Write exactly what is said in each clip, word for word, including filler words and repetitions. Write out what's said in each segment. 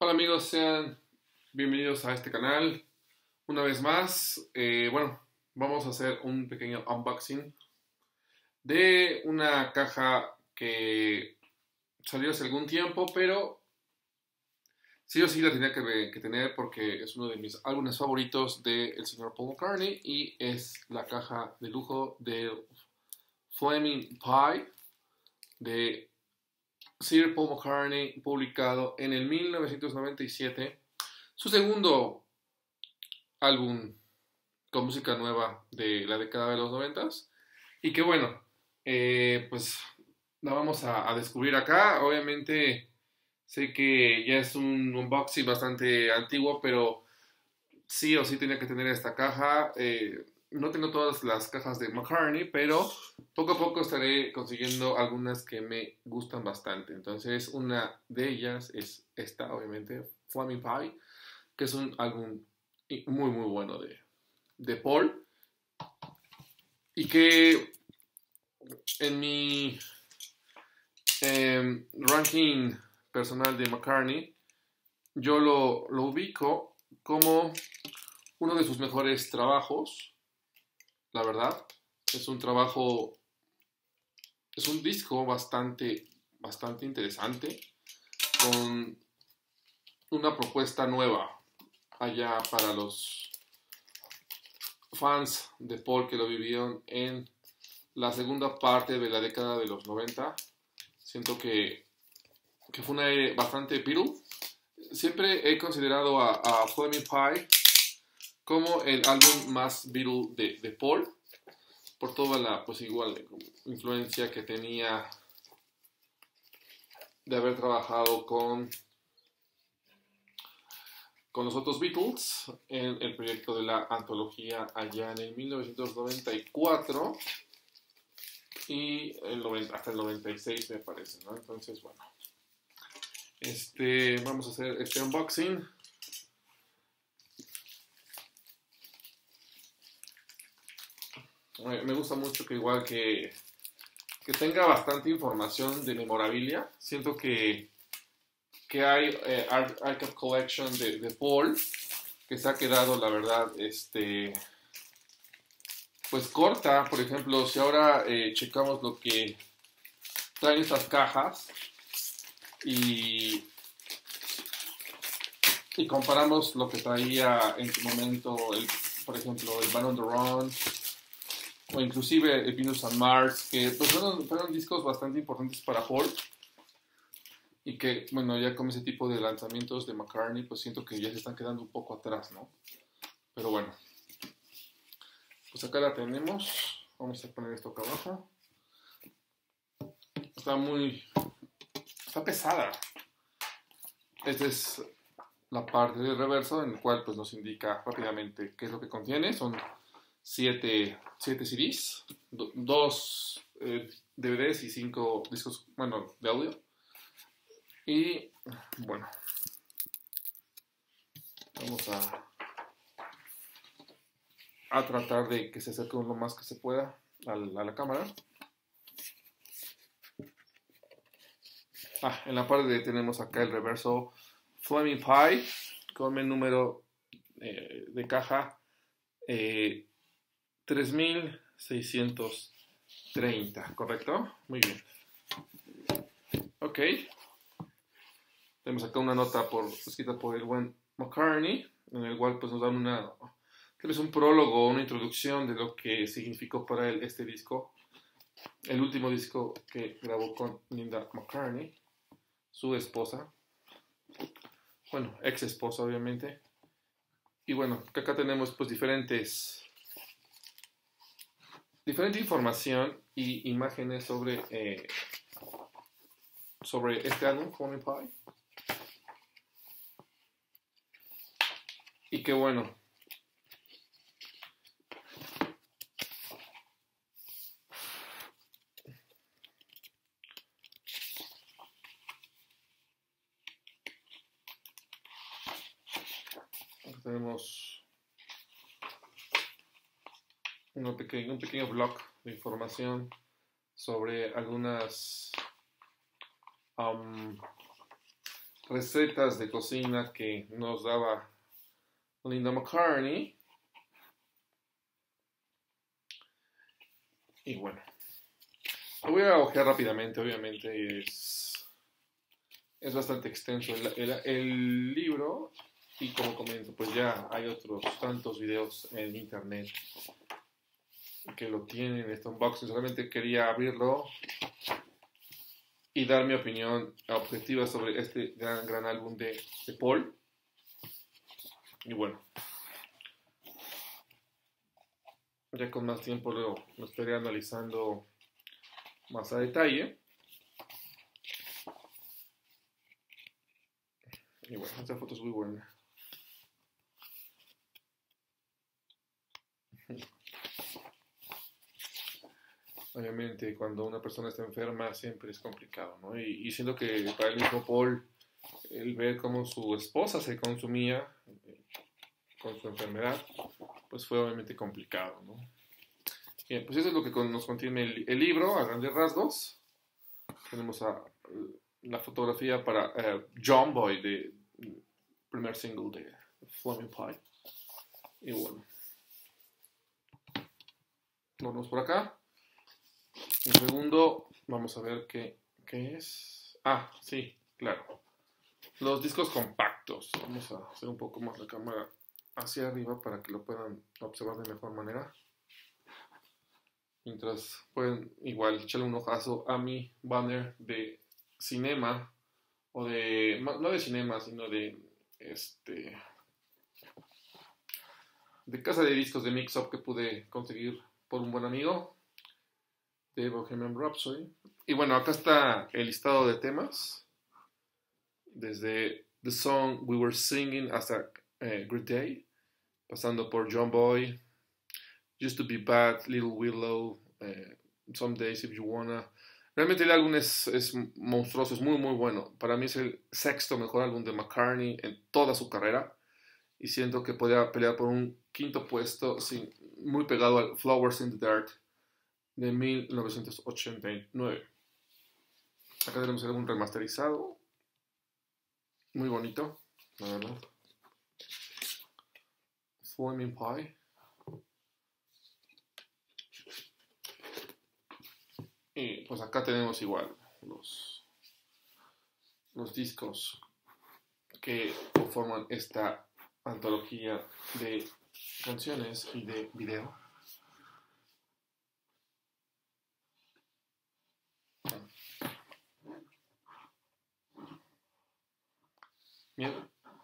Hola amigos, sean bienvenidos a este canal. Una vez más, eh, bueno, vamos a hacer un pequeño unboxing de una caja que salió hace algún tiempo, pero sí o sí la tenía que, que tener porque es uno de mis álbumes favoritos del señor Paul McCartney y es la caja de lujo del Flaming Pie de Sir Paul McCartney, publicado en el mil novecientos noventa y siete, su segundo álbum con música nueva de la década de los noventas, y que bueno, eh, pues la vamos a, a descubrir acá. Obviamente sé que ya es un unboxing bastante antiguo, pero sí o sí tenía que tener esta caja. Eh, no tengo todas las cajas de McCartney, pero poco a poco estaré consiguiendo algunas que me gustan bastante. Entonces, una de ellas es esta, obviamente, Flaming Pie, que es un álbum muy, muy bueno de, de Paul. Y que en mi eh, ranking personal de McCartney, yo lo, lo ubico como uno de sus mejores trabajos. La verdad, es un trabajo, es un disco bastante, bastante interesante, con una propuesta nueva allá para los fans de Paul que lo vivieron en la segunda parte de la década de los noventa. Siento que, que fue una era bastante Beatle. Siempre he considerado a, a Flaming Pie como el álbum más Beatle de, de Paul, por toda la, pues igual, influencia que tenía de haber trabajado con, con los otros Beatles en el proyecto de la antología allá en el mil novecientos noventa y cuatro y el noventa, hasta el noventa y seis me parece, ¿no? Entonces, bueno, este, vamos a hacer este unboxing. Me gusta mucho que igual que, que tenga bastante información de memorabilia. Siento que, que hay eh, Archive Collection de, de Paul que se ha quedado, la verdad, este, pues corta. Por ejemplo, si ahora eh, checamos lo que traen estas cajas y, y comparamos lo que traía en su momento, el, por ejemplo, el Band on the Run, o inclusive el Venus on Mars, que pues fueron, fueron discos bastante importantes para Paul, y que, bueno, ya con ese tipo de lanzamientos de McCartney, pues siento que ya se están quedando un poco atrás, ¿no? Pero bueno, pues acá la tenemos. Vamos a poner esto acá abajo. Está muy... está pesada. Esta es la parte del reverso, en el cual pues nos indica rápidamente qué es lo que contiene. Son siete, siete C Ds, dos eh, D V Ds y cinco discos, bueno, de audio. Y bueno, vamos a, a tratar de que se acerque lo más que se pueda a la, a la cámara. Ah, en la parte tenemos acá el reverso Flaming Pie con el número eh, de caja eh, tres mil seiscientos treinta, ¿correcto? Muy bien. Ok. Tenemos acá una nota por, escrita por el buen McCartney, en el cual pues nos dan una, tal vez un prólogo, una introducción de lo que significó para él este disco, el último disco que grabó con Linda McCartney, su esposa, bueno, ex esposa obviamente. Y bueno, acá tenemos pues diferentes, diferente información y imágenes sobre, eh, sobre este álbum, Flaming Pie. Y que bueno, tenemos un pequeño, un pequeño blog de información sobre algunas um, recetas de cocina que nos daba Linda McCartney. Y bueno, lo voy a ojear rápidamente, obviamente es, es bastante extenso el, el, el libro. Y como comento, pues ya hay otros tantos videos en internet que lo tienen, este unboxing. Solamente quería abrirlo y dar mi opinión objetiva sobre este gran, gran álbum de, de Paul. Y bueno, ya con más tiempo lo, lo estaré analizando más a detalle. Y bueno, esta foto es muy buena. Obviamente, cuando una persona está enferma siempre es complicado, ¿no? Y, y siento que para el mismo Paul, el ver cómo su esposa se consumía eh, con su enfermedad, pues fue obviamente complicado, ¿no? Bien, pues eso es lo que con, nos contiene el, el libro, a grandes rasgos. Tenemos a, la fotografía para uh, John Boy, de primer single de Flaming Pie. Y bueno, lo vemos por acá. El segundo, vamos a ver qué, qué es. Ah, sí, claro. Los discos compactos. Vamos a hacer un poco más la cámara hacia arriba para que lo puedan observar de mejor manera. Mientras pueden igual echarle un ojazo a mi banner de cinema. O de, no de cinema, sino de este de casa de discos de Mix Up que pude conseguir por un buen amigo de Bohemian Rhapsody. Y bueno, acá está el listado de temas, desde The Song We Were Singing hasta eh, Great Day, pasando por John Boy, Used to Be Bad, Little Willow, eh, Some Days If You Wanna. Realmente el álbum es, es monstruoso, es muy muy bueno. Para mí es el sexto mejor álbum de McCartney en toda su carrera. Y siento que podía pelear por un quinto puesto, sin, muy pegado al Flowers in the Dirt de mil novecientos ochenta y nueve. Acá tenemos el álbum remasterizado. Muy bonito, la verdad. Flaming Pie. Y pues acá tenemos igual los, los discos que conforman esta antología de canciones y de video. Bien.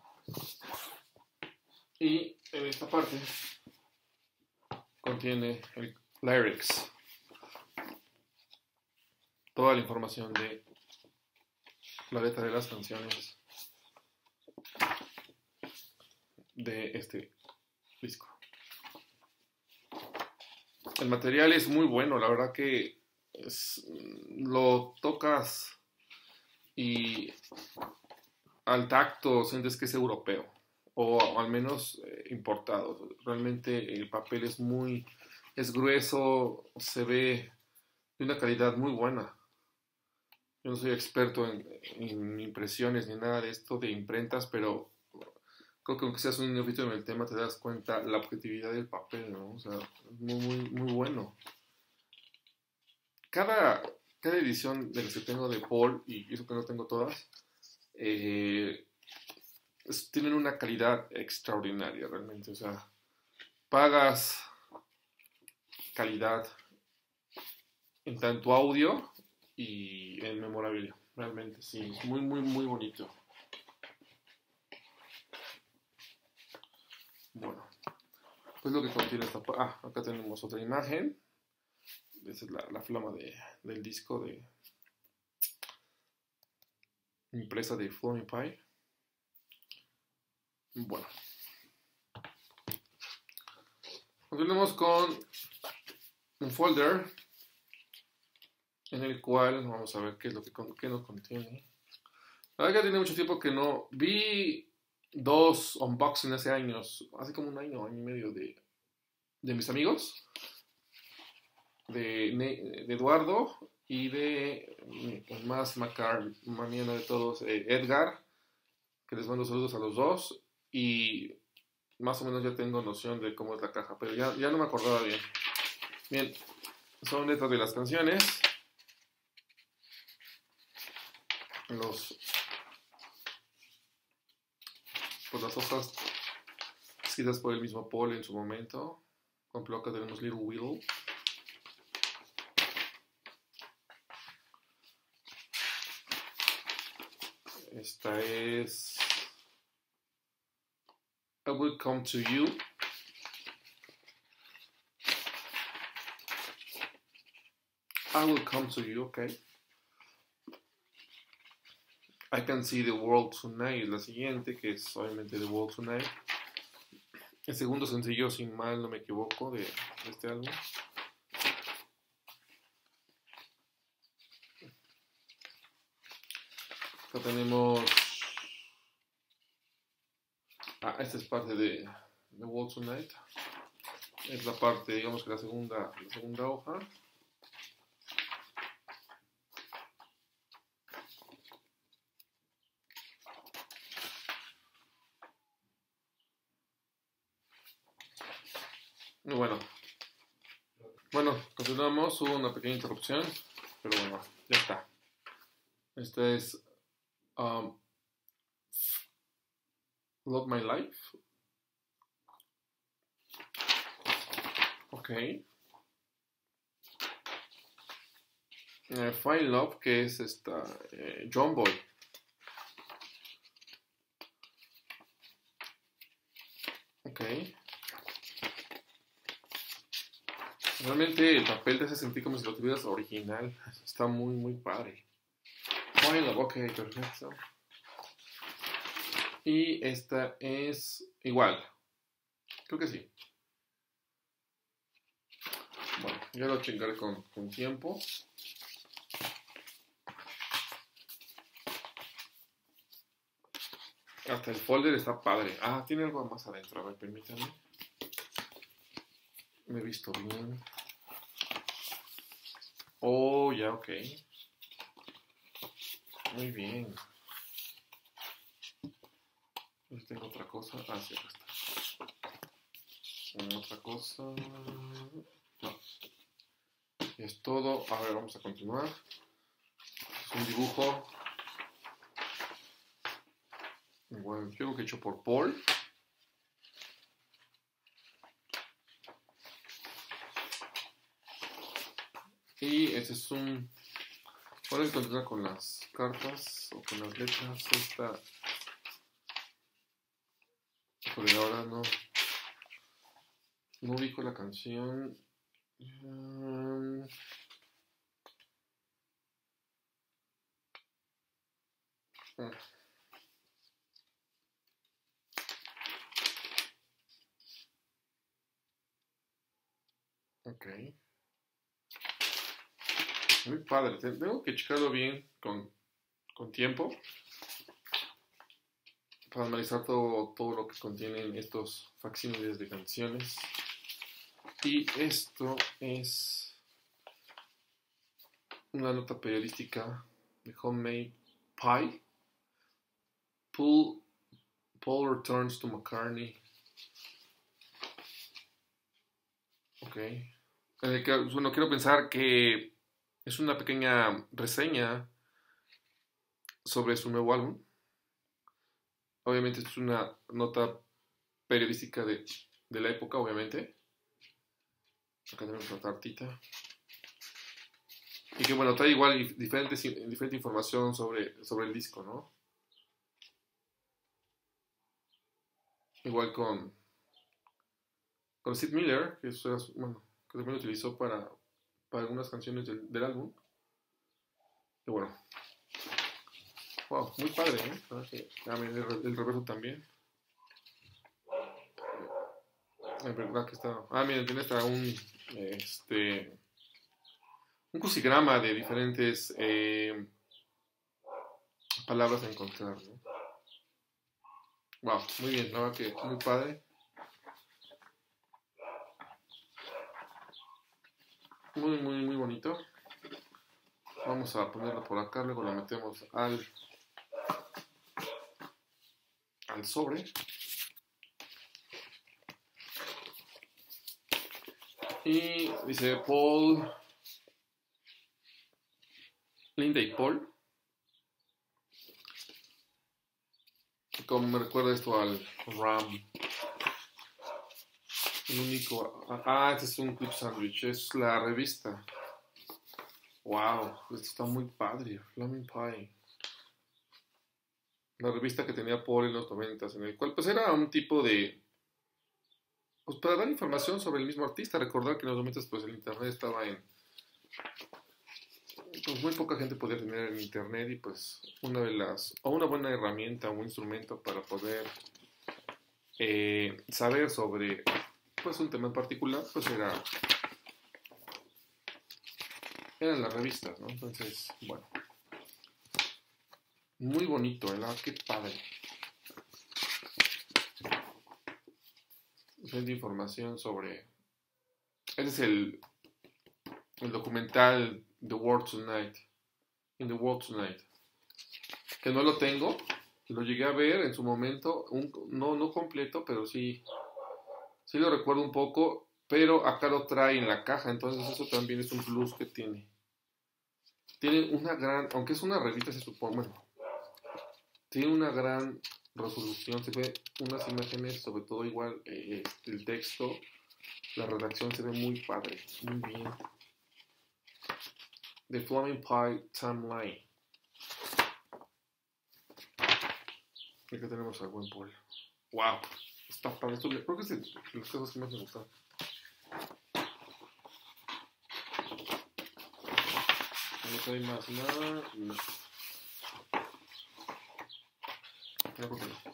Y en esta parte contiene el lyrics, toda la información de la letra de las canciones de este disco. El material es muy bueno, la verdad que es, lo tocas y al tacto sientes que es europeo o al menos eh, importado. Realmente el papel es muy, es grueso, se ve de una calidad muy buena. Yo no soy experto en, en impresiones ni nada de esto de imprentas, pero creo que aunque seas un neófito en el tema te das cuenta la objetividad del papel, ¿no? O sea, es muy, muy, muy bueno. Cada, cada edición de las que tengo de Paul, y eso que no tengo todas, eh, es, tienen una calidad extraordinaria realmente. O sea, pagas calidad en tanto audio y en memorabilia. Realmente, sí, es muy, muy, muy bonito. Bueno, pues lo que contiene esta... Ah, acá tenemos otra imagen. Esa es la, la flama de, del disco de impresa de Flaming Pie. Bueno. Continuamos con un folder en el cual vamos a ver qué es lo que, qué nos contiene. La verdad que tiene mucho tiempo que no vi dos unboxings hace años, hace como un año, año y medio de, de mis amigos, de, de Eduardo y de el más macarmaniano de todos, eh, Edgar, que les mando saludos a los dos y más o menos ya tengo noción de cómo es la caja, pero ya, ya no me acordaba bien. Bien, son letras de las canciones. Los, pues las hojas escritas por el mismo Paul en su momento. Por ejemplo, acá tenemos Little Willow. Esta es I Will Come to You. I Will Come to You, ok. I Can See the World Tonight es la siguiente, que es obviamente The World Tonight. El segundo sencillo, si mal no me equivoco, de, de este álbum. Acá tenemos... Ah, esta es parte de The World Tonight. Es la parte, digamos que la segunda, la segunda hoja. Y bueno, bueno, continuamos. Hubo una pequeña interrupción, pero bueno, ya está. Esta es um, Love My Life. Ok. Eh, Find Love, que es esta eh, John Boy. Ok. Realmente el papel te hace sentir como si lo tuvieras original. Está muy, muy padre. Find Love, ok, perfecto. Y esta es igual. Creo que sí. Bueno, ya lo chingaré con, con tiempo. Hasta el folder está padre. Ah, tiene algo más adentro. A ver, permítanme. Me he visto bien. Oh, ya, ok. Muy bien. Pues tengo otra cosa. Ah, sí, acá está. Otra cosa. No. Es todo. A ver, vamos a continuar. Es un dibujo. Bueno, yo creo que hecho por Paul. Y este es un... Puedes continuar con las cartas o con las letras. Esta... Por ahora no... No ubico la canción. Um... Ah. Ok. Muy padre. Tengo que checarlo bien con, con tiempo para analizar todo, todo lo que contienen estos facsímiles de canciones. Y esto es una nota periodística de Homemade Pie. Paul, Paul returns to McCartney. Ok. En el que, bueno, quiero pensar que es una pequeña reseña sobre su nuevo álbum. Obviamente es una nota periodística de, de la época, obviamente. Acá tenemos la tartita. Y que bueno, trae igual diferente, diferente información sobre, sobre el disco, ¿no? Igual con, con Sid Miller, que, eso era, bueno, que también lo utilizó para, para algunas canciones del, del álbum. Y bueno. Wow, muy padre, ¿eh? Okay. Ah, el, el reverso también. Es verdad que está... Ah, miren, tiene hasta un... Este... Un crucigrama de diferentes eh, palabras a encontrar, ¿no? Wow, muy bien, la verdad que muy padre. Muy, muy, muy bonito. Vamos a ponerlo por acá, luego lo metemos al... al sobre. Y dice Paul, Linda y Paul. Como me recuerda esto al RAM. El único. Ah, este es un clip sandwich. Es la revista. Wow, esto está muy padre. Flaming Pie. La revista que tenía Paul en los noventas, en el cual pues era un tipo de. Pues para dar información sobre el mismo artista. Recordar que en los noventas pues el internet estaba en. Pues muy poca gente podía tener el internet y pues una de las. O una buena herramienta o un instrumento para poder eh, saber sobre pues un tema en particular, pues era. Eran las revistas, ¿no? Entonces, bueno. Muy bonito, ¿verdad? Qué padre. De información sobre. Ese es el, el documental The World Tonight. In the World Tonight. Que no lo tengo. Lo llegué a ver en su momento. Un, no, no completo, pero sí. Sí lo recuerdo un poco. Pero acá lo trae en la caja. Entonces eso también es un plus que tiene. Tiene una gran. Aunque es una revista, se supone. Bueno. Tiene una gran resolución, se ve unas imágenes, sobre todo igual eh, el texto, la redacción se ve muy padre, muy bien. The Flaming Pie Timeline. Aquí tenemos al buen Paul. Wow, está padre. Esto creo que es de las cosas que más me gustan. No hay más nada. No. No, porque no.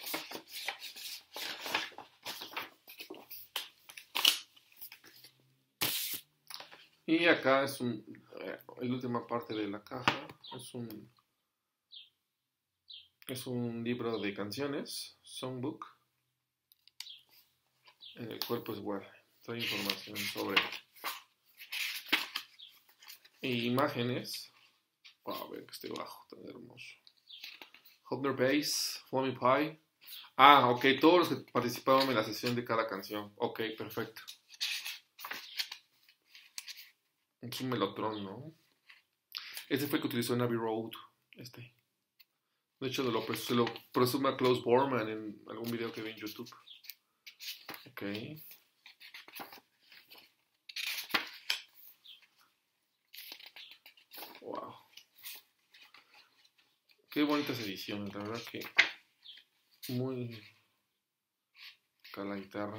Y acá es un, eh, la última parte de la caja, es un, es un libro de canciones, songbook, en el cual pues igual trae información sobre e imágenes. Wow, a ver que esté bajo, tan hermoso. Hopner Bass, Flaming Pie. Ah, ok, todos los que participaron en la sesión de cada canción. Ok, perfecto. Es un Mellotron, ¿no? Este fue el que utilizó en Abbey Road. Este. De hecho, lo, se lo presume a Klaus Bormann en algún video que vi en YouTube. Ok. Wow. Qué bonitas ediciones, la verdad que muy. Acá la guitarra.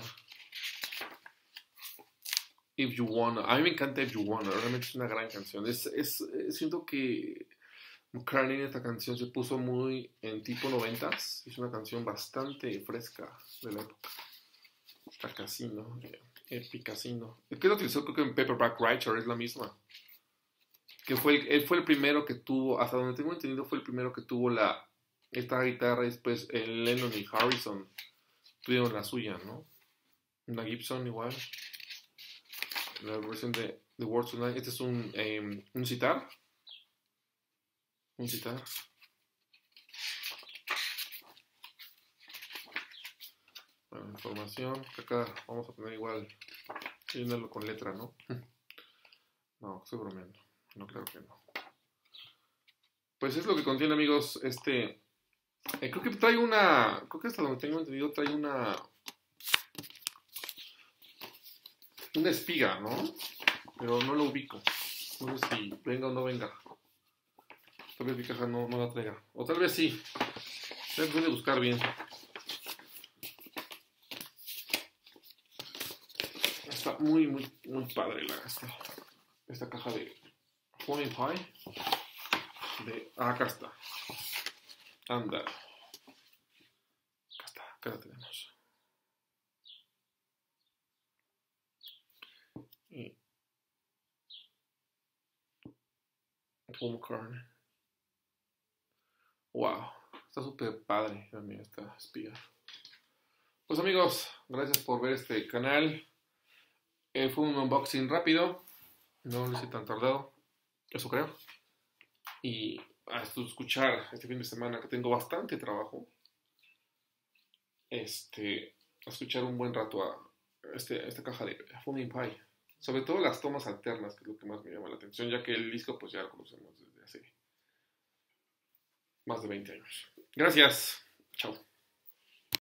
If You Wanna. A mí me encanta If You Wanna. Realmente es una gran canción. Es, es, siento que McCartney en esta canción se puso muy en tipo noventas. Es una canción bastante fresca de la época. Está casino. Epic Casino. El que lo utilizó creo que en Paperback Writer es la misma. Que fue el, él fue el primero que tuvo, hasta donde tengo entendido, fue el primero que tuvo la esta guitarra. Después el Lennon y Harrison tuvieron la suya, ¿no? Una Gibson igual. La versión de The World Tonight. Este es un, eh, un sitar. Un sitar. Bueno, información. Acá vamos a poner igual. Llenarlo con letra, ¿no? No, estoy bromeando. No, claro que no. Pues es lo que contiene, amigos. Este. Eh, creo que trae una. Creo que hasta donde tengo entendido trae una. Una espiga, ¿no? Pero no lo ubico. No sé si venga o no venga. Tal vez mi caja no, no la traiga. O tal vez sí. Voy a buscar bien. Está muy, muy, muy padre la, esta, esta caja de Flaming Pie. De, ah, acá está. Anda. Acá está. Acá la tenemos. Y Paul McCartney. Wow, está súper padre también esta espiga. Pues amigos, gracias por ver este canal. Eh, fue un unboxing rápido, no lo hice tan tardado, eso creo. Y hasta escuchar este fin de semana que tengo bastante trabajo. este, a escuchar un buen rato a este, esta caja de Funny Pie. Sobre todo las tomas alternas, que es lo que más me llama la atención, ya que el disco pues ya lo conocemos desde hace más de veinte años. Gracias. Chao.